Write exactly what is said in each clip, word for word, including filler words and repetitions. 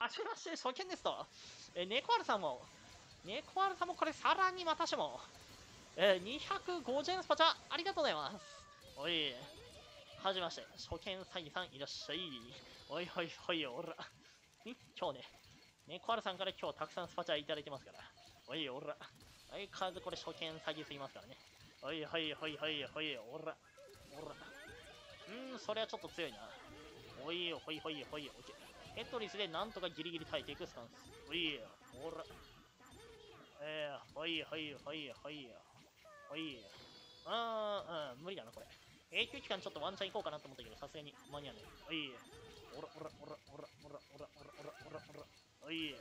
はじめまして、初見ですと。えー、猫ルさんも、猫ルさんもこれさらにまたしても、えー、にひゃくごじゅうえんスパチャ、ありがとうございます。おい、はじめまして、初見詐欺さんいらっしゃい。おいおいおい、おら。ん今日ね、猫ルさんから今日たくさんスパチャいただいてますから。おい、おら。相変わらずこれ初見詐欺すぎますからね。おい、はいはいはいはい、おら。おら。うーん、それはちょっと強いな。おい、ほいほいほい、オッケー。テトリスでなんとかギリギリ耐えていくスタンス。おい、おら。えー、ほいほいほいほい。ほい。あー、うん、無理だな、これ。永久期間ちょっとワンチャン行こうかなと思ったけど、さすがに間に合わない。おい。おらおらおらおらおらおらおらおらおらおら。おい。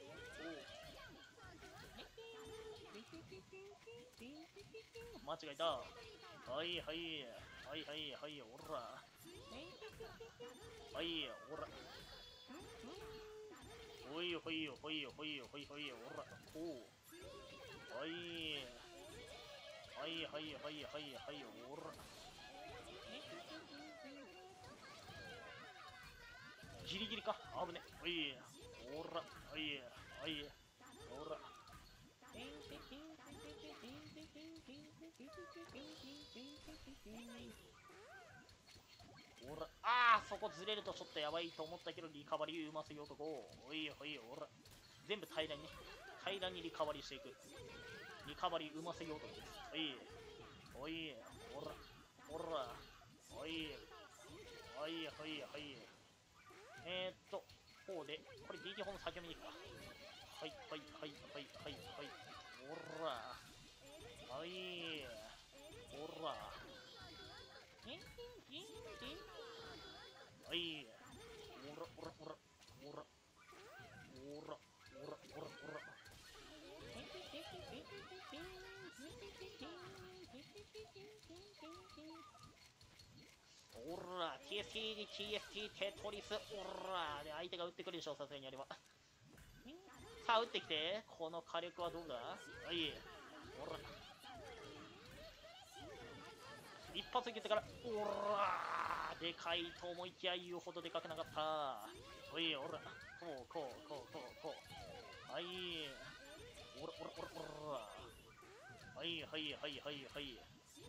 間違えた。はいはいはいはいはいおら。はいおら。ほいほいほいほいほいほいおら。ほう。はいはいはいはいはいはいおら。ギリギリか。危ね。おいおら。おいおいおら。おら、あー、そこずれるとちょっとやばいと思ったけど、リカバリーうますよ男。おいおい、おら。全部平らにね。平らにリカバリーしていく。リカバリーうませよ男です。おい、おい、おら、おら、おい、おい、おい、おい。えー、っと、こうで、これ ディーティー ホーム先読みに行くか。はい、はい、はい、はい、はい、はい。おら、はい、おら。はい。おらおらおらおらおらおらおらおら。おら ティーエスティー に ティーエスティー テトリスおらで相手が打ってくるでしょう、さすがにあれは。さあ打ってきて、この火力はどうだ。はいおら一発いけてから、おらーでかいと思いきや言うほどでかくなかった。おい、おら、こう、こう、こう、こう、こう。はい。おら、おら、おら、おら。はい、はい、はい、はい、はい。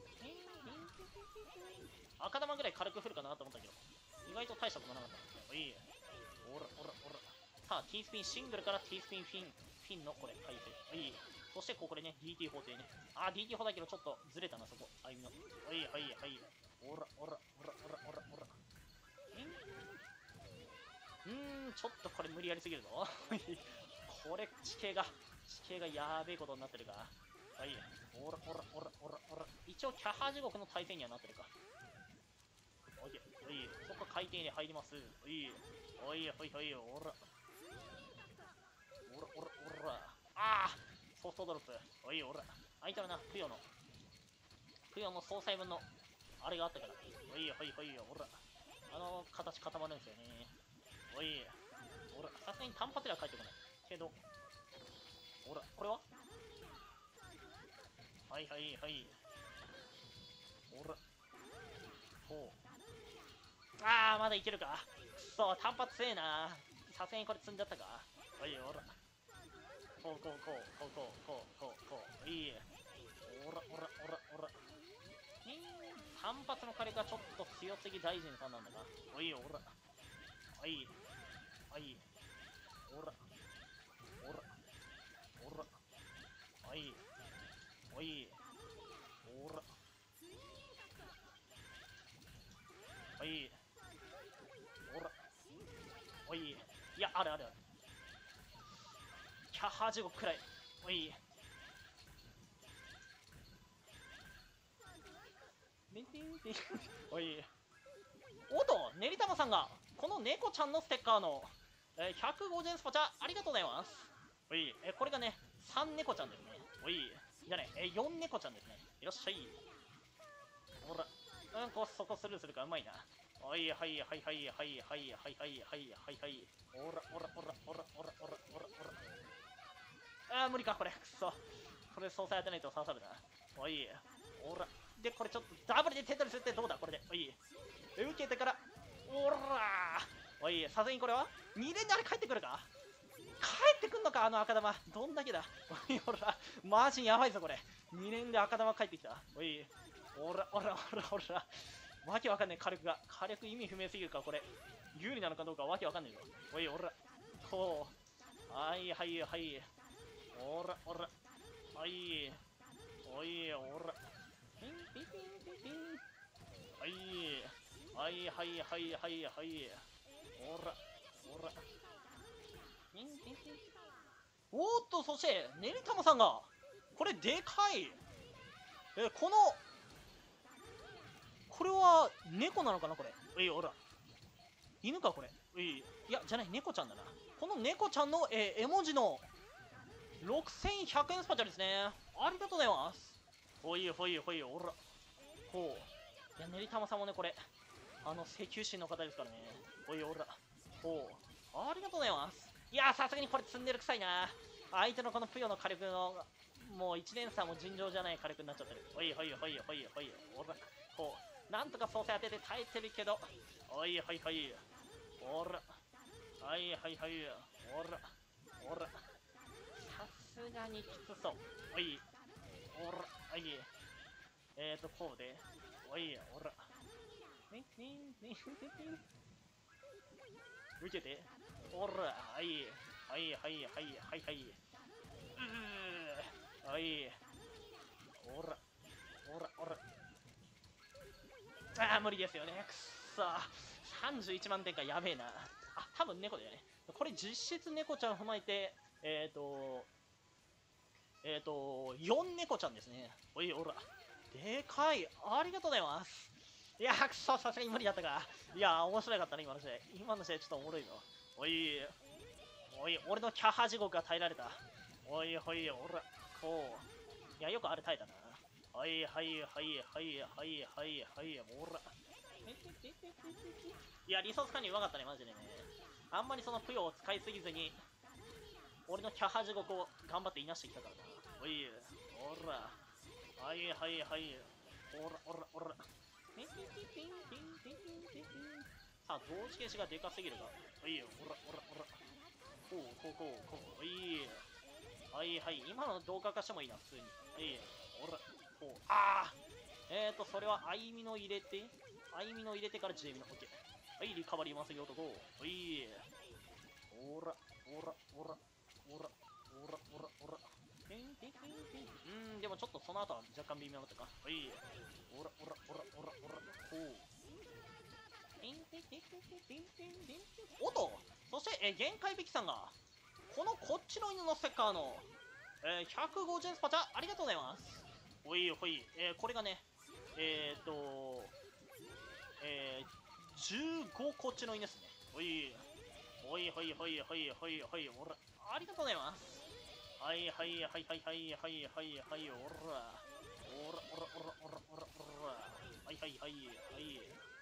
赤玉ぐらい軽く振るかなと思ったけど、意外と大したことなかった。はい。おら、おら、おら。さあ、T スピンシングルから T スピンフィン、フィンのこれ、回復。はい。そしてここでね、ディーティー 法廷ね。あー、ディーティー 法だけどちょっとずれたな、そこ。あゆみの。はいはいはい。おらおらおらおらおらおら。うーん、ちょっとこれ無理やりすぎるぞ。これ、地形が、地形がやべえことになってるか。はい。おらおらおらおらおら。一応、キャハ地獄の対戦にはなってるか。おい、おい、そこ回転に入ります。おい、おい、ほいほい、おら。おらおらおら。ああソフトドロップ。おい、おら。相手はな、プヨの。プヨの総裁分の、あれがあったから。おい、ほいほい、おら。あの形固まるんですよね。おい、おら。さすがに単発では返ってこない。けど、おら、これははいはいはい。おら。ほう。ああ、まだいけるか。くそ、単発強えな。さすがにこれ積んじゃったか。おい、おら。こうこうこうこうこうこうこうこういいおらおらおらおら単発の火力はちょっと強すぎ大臣さんなんだがおいおらおいおいおらおらおらおいおいおらおいおらおいいやあるあるあるキャハ地獄くらいおいおいおとねりたまさんがこの猫ちゃんのステッカーの、えー、ひゃくごじゅうえんスパチャありがとうございますおい、えー、これがねさん猫ちゃんですねおいじゃねえー、よん猫ちゃんですねいらっしゃいほらうんこそこスルーするかうまいなおいはいはいはいはいはいはいはいはいはいはいおらおらおらおらおらおらおらおらあー無理かこれくそこれ総裁当てないと刺さるなおいおらでこれちょっとダブルでテトリスってどうだこれでおい受けてからおらーおいさすがにこれはに連であれ帰ってくるかかあの赤玉。どんだけだ。おい、ほら。マジやばいぞ、これ。にねんで赤玉帰ってきた。おい。おら、おら、おら、おら。わけわかんない、火力が。火力意味不明すぎるから、これ。有利なのかどうかわけわかんないぞ。おい、おら。こう。はいはいはい。おら、おら。はい。おい、おら。ピンピンピンピンピン。はい。はいはいはいはいはい。おら、おら。ピンピンピン。おーっと、そして、ねりたまさんが、これでかい。え、この、これは、猫なのかな、これ。えい、おら。犬か、これ。えい、いや、じゃない、猫ちゃんだな。この猫ちゃんの、えー、絵文字の、ろくせんひゃくえんスパチャですね。ありがとうございます。ほいほいほい、おら。ほう。いや、ねりたまさんもね、これ、あの、石油神の方ですからね。ほい、おら。ほう。ありがとうございます。いや、さすがにこれ積んでる臭いな。相手のこのぷよの火力の、もういちねん差も尋常じゃない火力になっちゃってる。ほいほいほいほいほい、おら。ほう。なんとか総裁当てて耐えてるけど、おいほいほい。おら。はいはいはい。おら。おら。さすがにきつそう。おい。おら。はい。えーと、こうで。おい、おら。ねんねんねんねん。受けて。おら。はい。はいはいはいはいはい。うー。はい。おら。おら、おら。ああ、無理ですよね。くっそー。さんじゅういちまん点か、やべえな。あ、多分猫だよね。これ実質猫ちゃん踏まえて、えっ、ー、と、えっ、ー、と、よん猫ちゃんですね。おい、おら。でかい。ありがとうございます。いやー、くそ、さすがに無理だったか。いやー、面白かったね、今の試合。今の試合ちょっとおもろいぞ。おい、おい、俺のキャハ地獄が耐えられた。おい、ほい、おら、こう。いや、よくあれ耐えたな。はいはいはいはいはいはいはい、おら。いや、リソース管理うまかったね、マジでね。あんまりそのプヨを使いすぎずに、俺のキャハ地獄を頑張っていなしてきたからな。おい、おら。はいはいはい。おらおらおら。さあ、同時消しがでかすぎるが。おい、おらおらおら。こうこうこうこう。おい。はいはい。今の動画化してもいいな、普通に。おい、おら。こう。ああえーと、それは、あいみの入れて、あいみの入れてから ジェイ ミの。オッケー。はい、リカバリーますよ、男。おい。おら、おら、おら、おら、おら、おら、おら。うーん、でもちょっとその後は若干微妙だったか。はい。おら、おら、おら、おら、おら。ほう。おっとそして、えー、限界引きさんが、このこっちの犬のステッカーの、えー、ひゃくごじゅうえんスパチャ、ありがとうございます。ほいほい。えー、これがね、えーっと、えー、じゅうごこっちの犬ですね。ほい。ほいほいほいほいほいほい、おら。ありがとうございます。はいはいはいはいはいはいはいはい、おら。おらおらおらおらおらおら。はいはいはいはい。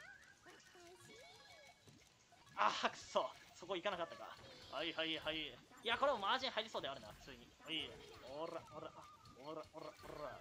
あーくそ、そこ行かなかったか。はいはいはい。いや、これもマージン入りそうであるな、普通に。はい。おらおらおらおらおら。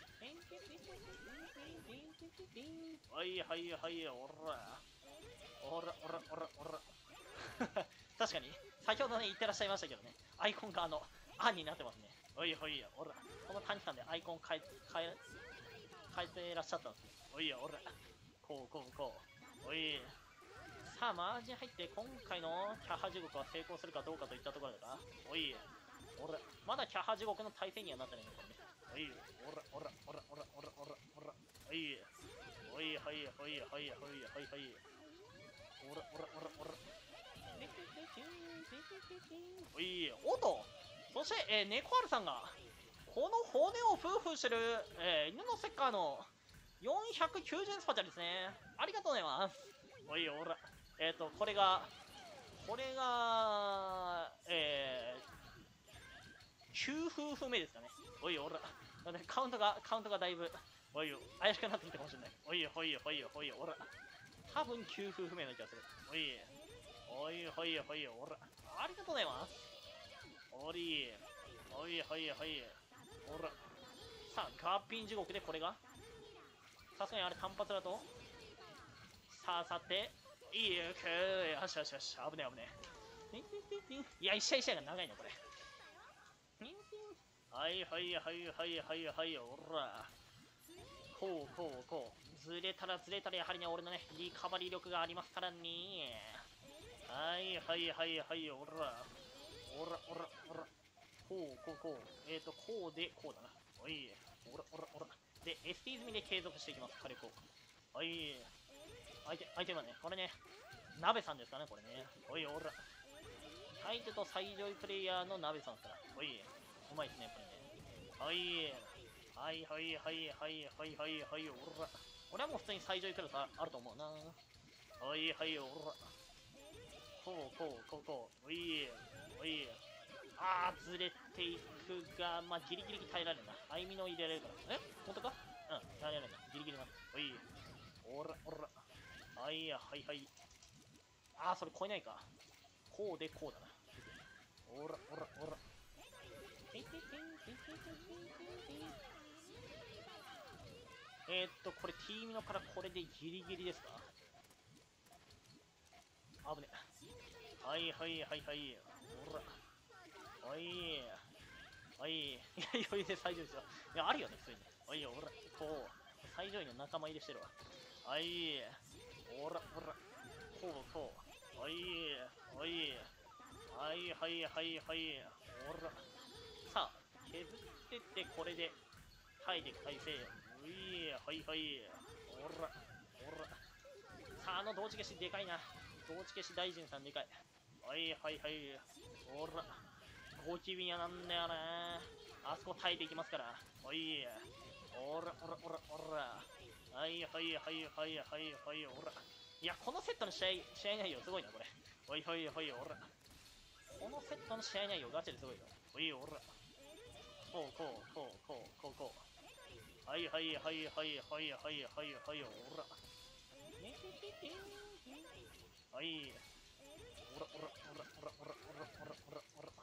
はいはいはいおら。おらおらおらおら。確かに、先ほどね、言ってらっしゃいましたけどね、アイコンがあの、あんになってますね。おいおいおら。この短期間でアイコン変え、変え、変えてらっしゃったんですね。おいおら。こうこうこう。おい。さあ、マージン入って、今回のキャハ地獄は成功するかどうかといったところだが、おい。おら。まだキャハ地獄の対戦にはなってないね、これね。おい。おらおらおらおらおらおらおら。おい。おいはいはいはいはいはいはい。おらおらおらおら。おい、おっとそして、えー、ネコアルさんが、この骨をフーフーしてる、えー、犬のステッカーのよんひゃくきゅうじゅうえんスパチャですね。ありがとうございます。おい、おら。えっ、ー、と、これが、これが、えー、きゅう夫婦目ですかね。おい、おら。カウントが、カウントがだいぶ、おい、怪しくなってきたかもしれない。おい、ほい、ほい、ほい、おら。多分きゅう夫婦目の気がする。おい。おいほいほい、おら。ありがとうございます。おり。おいほいほい。おら。さあ、ガッピン地獄でこれがさすがにあれ単発だとさあ、さて。いいよ、くー。よしよしよし。危ねえ危ねえ。いや、一試合一試合が長いね、これ。 はいはいはいはいはいはい、おら。こうこうこう。ずれたらずれたらやはりね、俺のね、リカバリー力がありますからね。はいはいはいはい、おら。おらおらおら。こうこうこう。えっ、ー、と、こうでこうだな。おい。おらおらおら。で、エスティー 済みで継続していきます、火力を。はい。相手、相手はね、これね、鍋さんですかね、これね。おい、おら。相手と最上位プレイヤーの鍋さんですから。おい。うまいですね、やっぱりね。はい。はいはいはいはいはいはいはい、おら。俺はもう普通に最上位クラスあると思うな。はいはい、おら。こうこうこうこう。おい。おい。あー、ずれていくが、まあ、ギリギリ耐えられるな。あいみの入れられるから。え本当かうん、耐えられるな。ギリギリな。おい。おら、おら。はいや、はいはい。あー、それ超えないか。こうでこうだな。おら、おら、おら。えー、っと、これ T ミノからこれでギリギリですか危ね。はいはいはいはい。おら。はい。はい。いや、余裕で最上位ですよ。いや、あるよね、普通に。はい、おら。こう。最上位の仲間入りしてるわ。はい。おら、おら。こう、こう。はい。はい。はいはいはいはい。おら。さあ、削ってってこれで耐えていく体勢。ういはいはい。おら。おら。さあ、あの同時消しでかいな。同時消し大臣さんでかい。はいはいはい。おら。ゴキビアなんだよな。あそこ耐えていきますから。おい。おらおらおらおら。はいはいはいはいはいはい、おら。いや、このセットの試合、試合内容すごいな、これ。おいおいおい、おら。このセットの試合内容ガチですごいよ。おい、おら。こうこうこうこうこうこう。はいはいはいはいはいはいはいはい、おら。はい。おらおらおらおらおらおらおらおらおら。こ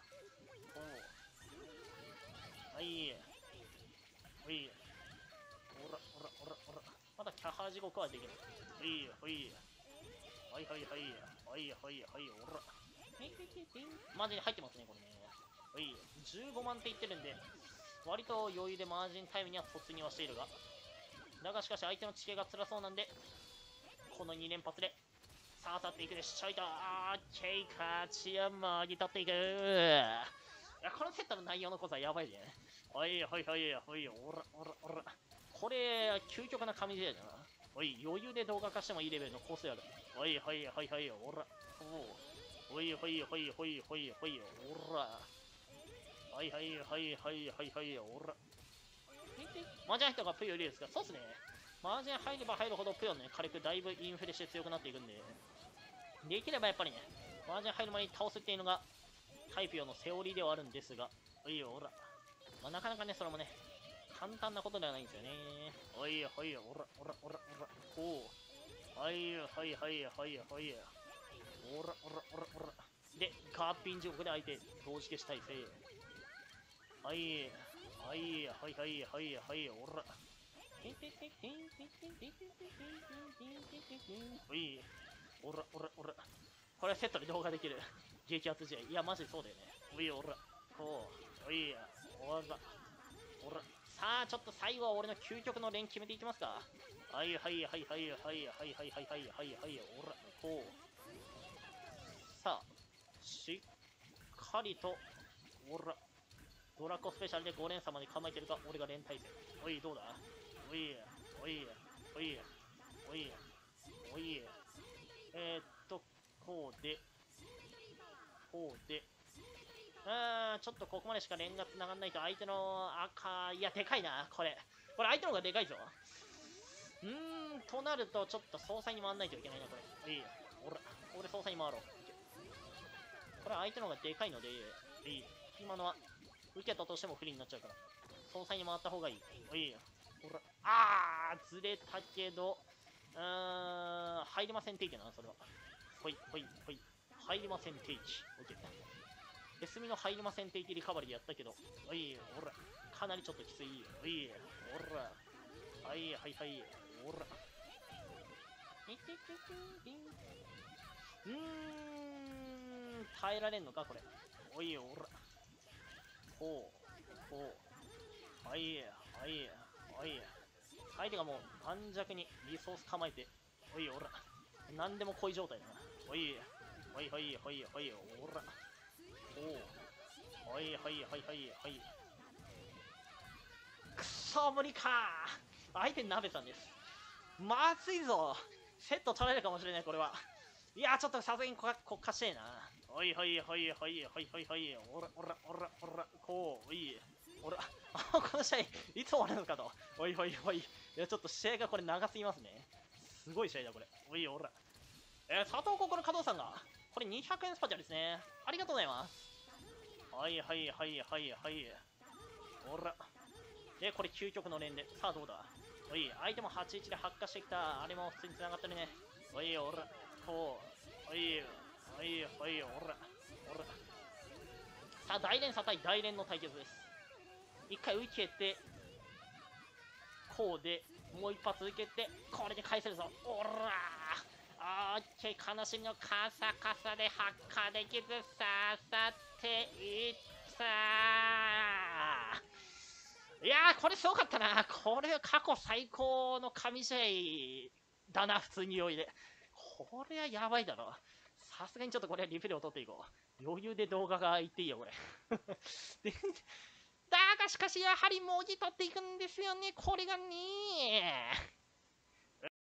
う。はい。ほい。おらおらおらおら。まだキャハ地獄はできない。ほいほい。はいはいはい。はいはいはい、おら。マジに入ってますね、これね。はい。じゅうごまんって言ってるんで、割と余裕でマージンタイムには突入はしているが。だがしかし相手の地形が辛そうなんで、このに連発で、さあ去っていくでしょいと、あー、ケイカチアマギ取っていく。いや、このセットの内容の濃さやばいね。はいはいはいはい、おらおらおら。これ、究極な神試合だな。おい、余裕で動画化してもいいレベルのコースやる。おいはいはいはい、おら。おいほいほいほいほいほい、おら。はいはいはいはいはいはい、おら。マージャン人がプヨよりですか。そうっすね。マージャン入れば入るほどプヨね、火力だいぶインフレして強くなっていくんで、できればやっぱりね、マージャン入る前に倒すっていうのがタイプヨのセオリーではあるんですが、おいおら。まあ、なかなかね、それもね、簡単なことではないんですよね。おいおい、おらおらおらおら、こう。はいはいはいはいはい。おらおらおらおら。で、カーピン地獄で相手、同時消し体勢。はい。はいはいはいはいはい、おら。おい。おらおらおら。これはセットで動画できる。激アツ試合。いや、マジでそうだよね。おいおら。こう。おい。おら。おら。さあ、ちょっと最後は俺の究極の連決めていきますか。はいはいはいはいはいはいはいはいはいはいはい。おら。こう。さあ、しっかりと、おら。ドラコスペシャルでご連鎖まで構えてるか、俺が連対戦。おい、どうだおい、おい、おい、おい、おい。えー、っと、こうで、こうで。うーん、ちょっとここまでしか連が繋がんないと相手の赤、いや、でかいな、これ。これ相手の方がでかいぞ。うーん、となると、ちょっと総裁に回んないといけないな、これ。いい。俺、俺総裁に回ろう。これは相手の方がでかいので、いい。今のは、受けたとしても不利になっちゃうから。総裁に回った方がいい。おい。ほら。あー、ずれたけど、うーん、入りません定期な、それは。ほい、ほい、ほい。入りません定期。オッケー。エスミの入りません定期リカバリーやったけど、おい、ほら。かなりちょっときつい。おい、ほら。はいはいはい。ほら。うーん、耐えられんのか、これ。おい、ほら。こう、こう。 はい、はい、はい。相手がもう盤石にリソース構えて、おい、おら。何でも恋状態だな。おい、ほいほいほいほい、おら。おお。はいはいはいはいはい。くそ無理か。相手鍋さんです。まずいぞ。セット取られるかもしれない、これは。いや、ちょっとさすがにここかしてえな。おいほいほいほいほいほいほい。おらおらおらおら。こう、おい。おら。あ、この試合、いつ終わるのかと。おいほいほい。いや、ちょっと試合がこれ長すぎますね。すごい試合だ、これ。おい、おら。えー、佐藤心加藤さんが、これにひゃくえんスパチャですね。ありがとうございます。はいはいはいはいはい。おら。で、これ究極の連で。さあ、どうだ。おい、相手もはちいちで発火してきた。あれも普通に繋がってるね。おい、おら。こう。おい、おい、おい、おら。おら。さあ、大連差対大連の対決です。一回受けて、こうで、もう一発受けて、これで返せるぞ。おらー。オッケー、悲しみのカサカサで発火できず、ささっていったー。いやー、これすごかったな。これ過去最高の神試合だな、普通に余裕で。これはやばいだろ。さすがにちょっとこれはリプレイを取っていこう。余裕で動画がいっていいよ、これ。でだがしかしやはりもぎ取っていくんですよね、これがね。